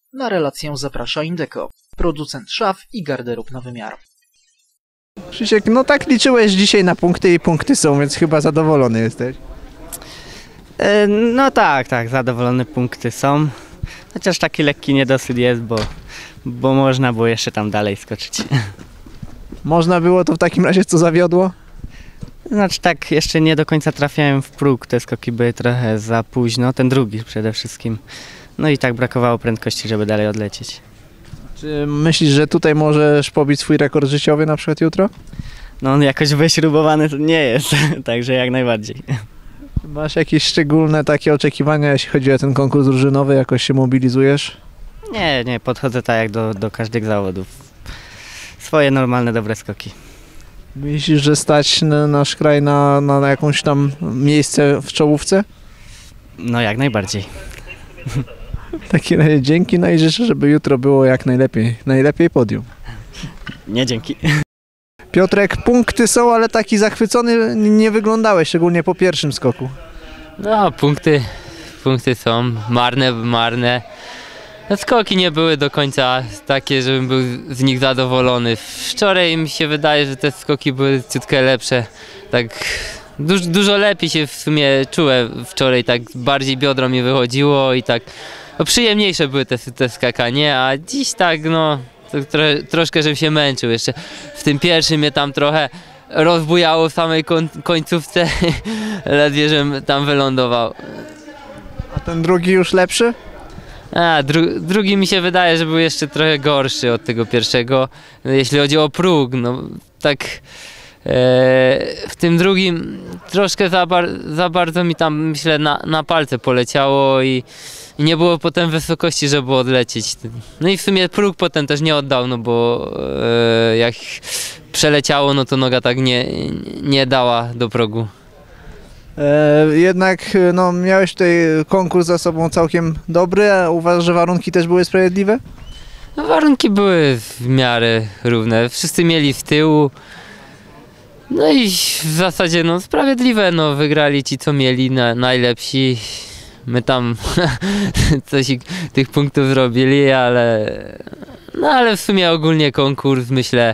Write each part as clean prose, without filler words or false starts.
Na relację zaprasza Indeco, producent szaf i garderób na wymiar. Krzysiek, no tak liczyłeś dzisiaj na punkty i punkty są, więc chyba zadowolony jesteś. No tak, zadowolone punkty są. Chociaż taki lekki niedosyt jest, bo można było jeszcze tam dalej skoczyć. Można było, to w takim razie co zawiodło? Znaczy tak, jeszcze nie do końca trafiałem w próg, te skoki były trochę za późno, ten drugi przede wszystkim. No i tak brakowało prędkości, żeby dalej odlecieć. Czy myślisz, że tutaj możesz pobić swój rekord życiowy na przykład jutro? No on jakoś wyśrubowany to nie jest, także jak najbardziej. Masz jakieś szczególne takie oczekiwania, jeśli chodzi o ten konkurs drużynowy, jakoś się mobilizujesz? Nie, podchodzę tak jak do każdych zawodów. Swoje normalne, dobre skoki. Myślisz, że stać nasz kraj na jakąś tam miejsce w czołówce? No jak najbardziej. W takim razie dzięki, no i życzę, żeby jutro było jak najlepiej. Najlepiej podium. Nie, dzięki. Piotrek, punkty są, ale taki zachwycony nie wyglądałeś, szczególnie po pierwszym skoku. No, punkty są marne. No, skoki nie były do końca takie, żebym był z nich zadowolony. Wczoraj mi się wydaje, że te skoki były ciutkę lepsze. Tak dużo lepiej się w sumie czułem wczoraj, tak bardziej biodro mi wychodziło i tak no, przyjemniejsze były te skakanie, a dziś tak no troszkę żebym się męczył jeszcze. W tym pierwszym mnie tam trochę rozbujało w samej końcówce, ledwie żebym tam wylądował. A ten drugi już lepszy? Drugi mi się wydaje, że był jeszcze trochę gorszy od tego pierwszego, jeśli chodzi o próg. No, tak w tym drugim troszkę za bardzo mi tam, myślę, na palce poleciało i nie było potem wysokości, żeby odlecieć. No i w sumie próg potem też nie oddał, no bo jak przeleciało, no to noga tak nie dała do progu. Jednak no, miałeś tutaj konkurs za sobą całkiem dobry, a uważasz, że warunki też były sprawiedliwe? No, warunki były w miarę równe, wszyscy mieli z tyłu. No i w zasadzie no, sprawiedliwe, no, wygrali ci co mieli, najlepsi. My tam coś tych punktów zrobili, ale w sumie ogólnie konkurs myślę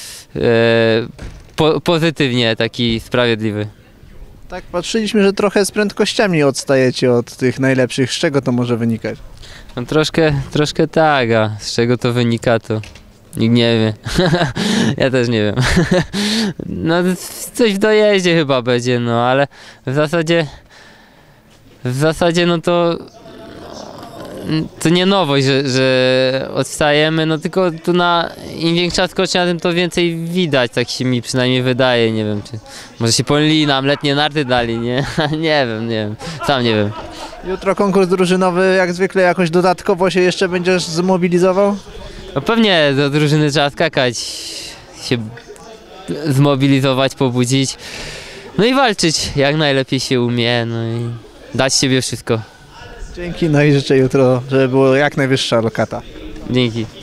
pozytywnie, taki sprawiedliwy. Tak, patrzyliśmy, że trochę z prędkościami odstajecie od tych najlepszych. Z czego to może wynikać? No troszkę tak, a z czego to wynika, to nikt nie wie. Ja też nie wiem. No coś w dojeździe chyba będzie, no ale w zasadzie no to nie nowość, że odstajemy, no tylko tu im większa skocznia, tym to więcej widać, tak się mi przynajmniej wydaje, nie wiem, czy może się pomylili, nam letnie narty dali, nie? Nie wiem, sam nie wiem. Jutro konkurs drużynowy, jak zwykle jakoś dodatkowo się jeszcze będziesz zmobilizował? No pewnie do drużyny trzeba skakać, się zmobilizować, pobudzić, no i walczyć jak najlepiej się umie, no i dać siebie wszystko. Dzięki, no i życzę jutro, żeby było jak najwyższa lokata. Dzięki.